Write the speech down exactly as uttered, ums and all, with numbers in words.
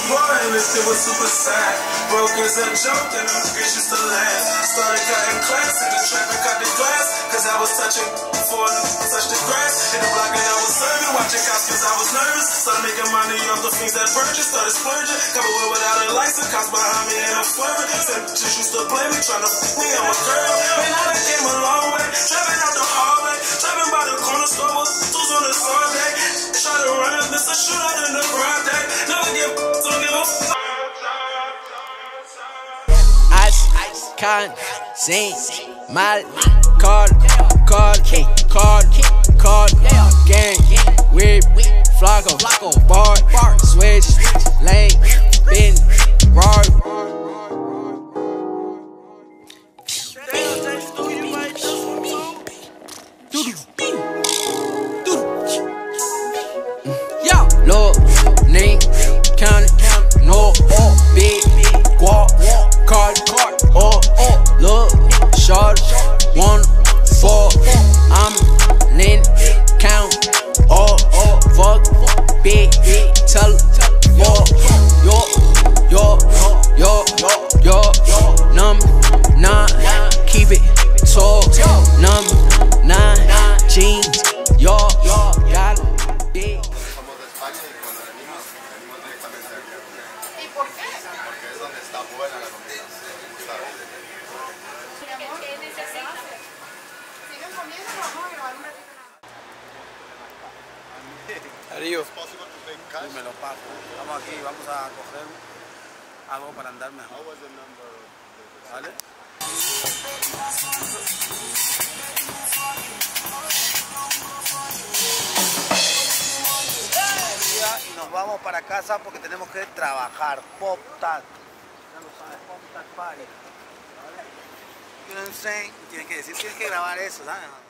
more and this shit was super sad. Broke as a joke and them bitches used to laugh. Started cutting class in the traffic, cut the glass. Cause I was touching before I touched the grass. Hit the block and I was serving, watching cops cause I was nervous. Started making money off the things that purchased. Started splurging, covered with without a license. Cops behind me and I'm swerving. Said just used to play me, trying to f me, I'm a girl. Man, I done came a long way. Trapping out the hallway. Trapping by the corner store with tools on the Sunday. Try to run up, miss a shootout in the broad day. Never give don't give a f. Ice, con, zinc, mal, card, card, card, card, gang, whip, flocko, bar, switch, lane, bin, roar. Look, name, count it, no, oh, big, walk, card, card, oh, oh, look, short, one, four, I'm lean, count, oh, oh, fuck, big, tell, walk, yo, yo, yo, yo, yo, number nine, keep it tall, number nine, jeans, yo, yo, got it, big. ¿Y por qué? Porque es donde está buena la comida, ¿sabes? ¿Qué necesitas? Siguen comiendo, vamos a llevar un ratito nada. Darío, Possible to take cash? me lo paso. Vamos aquí, vamos a coger algo para andar mejor. How was the number of the- ¿Vale? Y nos vamos para casa porque tenemos que trabajar. Pop Tat. Ya lo sabes, Pop Tat Party. ¿Vale? You know what I'm saying? Tienes que decir, tienes que grabar eso, ¿sabes?